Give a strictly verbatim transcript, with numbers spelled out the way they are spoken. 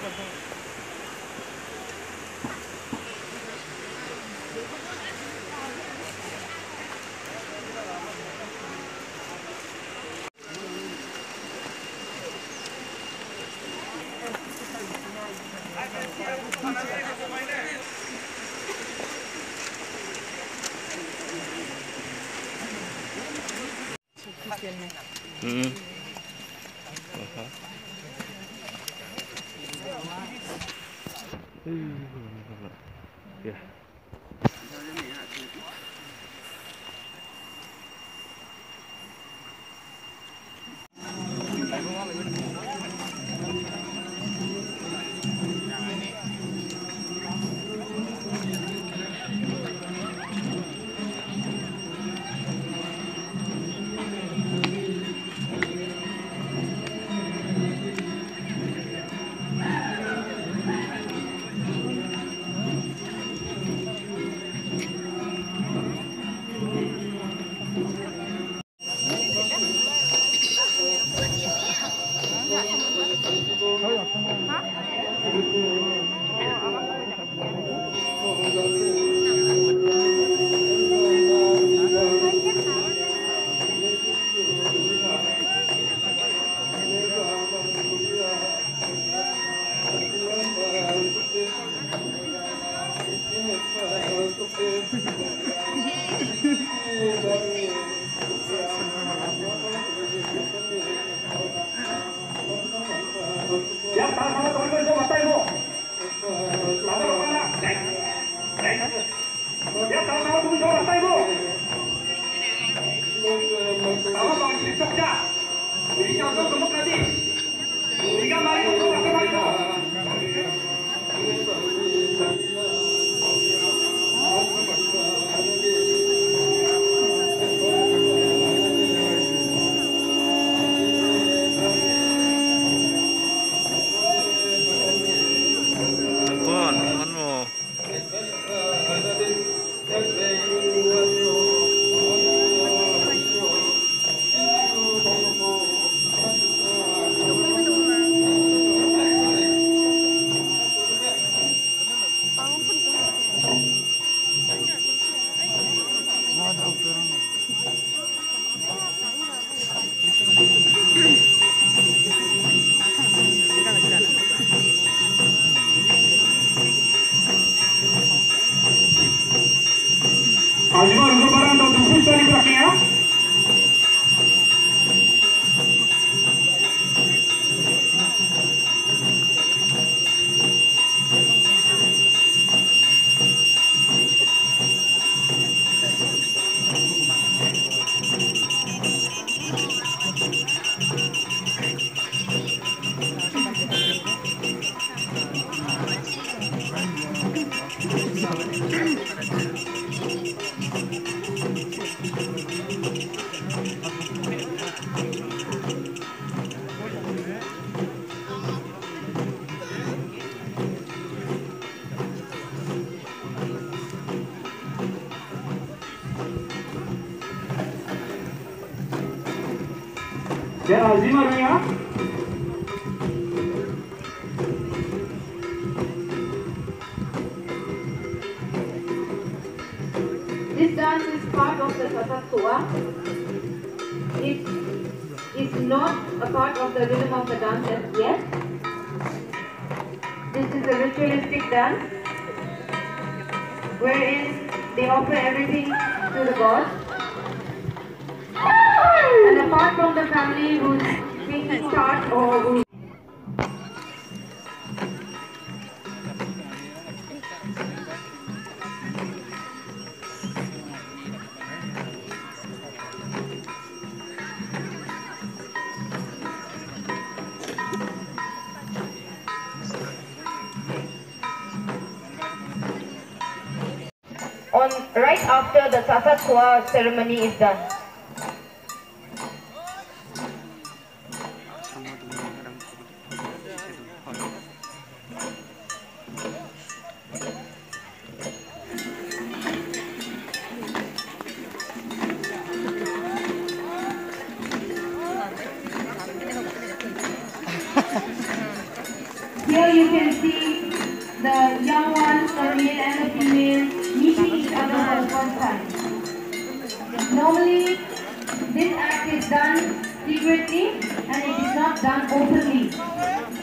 Hmm. Ya. Ya, sama-sama teman-teman semua bapak ibu. Sama kepala, cek, cek. Ya, sama-sama tunggu semua bapak ibu. Sama-sama di Jogja. Ini contoh demokratis. Tiga mari untuk bapak ibu. Azimar untuk barang dan tunggu sekali belakangnya. Ya, Azimar ya. This dance is part of the Sasatsua. It is not a part of the rhythm of the dance as yet. This is a ritualistic dance wherein they offer everything to the gods. And apart from the family who's taking part or who on right after the Sasatsua ceremony is done. Here you can see the young ones, the male and the female, meeting each other for the first time. Normally, this act is done secretly and it is not done openly.